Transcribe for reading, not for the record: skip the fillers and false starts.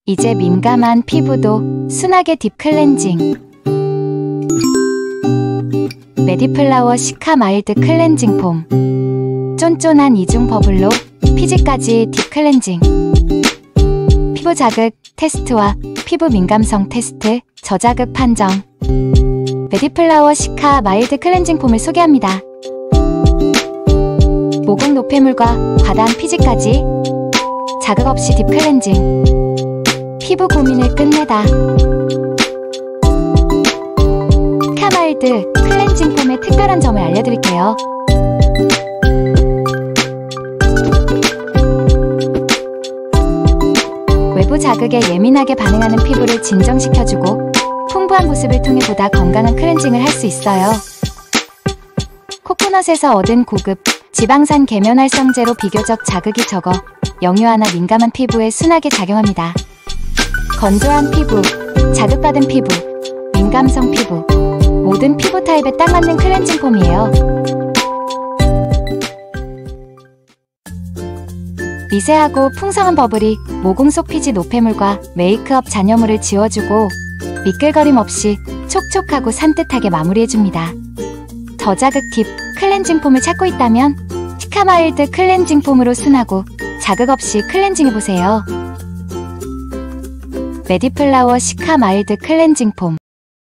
이제 민감한 피부도 순하게 딥 클렌징. 메디플라워 시카 마일드 클렌징 폼. 쫀쫀한 이중 버블로 피지까지 딥 클렌징. 피부 자극 테스트와 피부 민감성 테스트, 저자극 판정. 메디플라워 시카 마일드 클렌징 폼을 소개합니다. 모공 노폐물과 과다한 피지까지 자극 없이 딥 클렌징. 피부 고민을 끝내다. 시카 마일드 클렌징 폼의 특별한 점을 알려드릴게요. 외부 자극에 예민하게 반응하는 피부를 진정시켜주고 풍부한 보습을 통해 보다 건강한 클렌징을 할 수 있어요. 코코넛에서 얻은 고급 지방산 계면활성제로 비교적 자극이 적어 영유아나 민감한 피부에 순하게 작용합니다. 건조한 피부, 자극받은 피부, 민감성 피부, 모든 피부 타입에 딱 맞는 클렌징 폼이에요. 미세하고 풍성한 버블이 모공 속 피지 노폐물과 메이크업 잔여물을 지워주고 미끌거림 없이 촉촉하고 산뜻하게 마무리해줍니다. 저자극 딥 클렌징 폼을 찾고 있다면 시카 마일드 클렌징 폼으로 순하고 자극 없이 클렌징해보세요. 메디플라워 시카 마일드 클렌징 폼.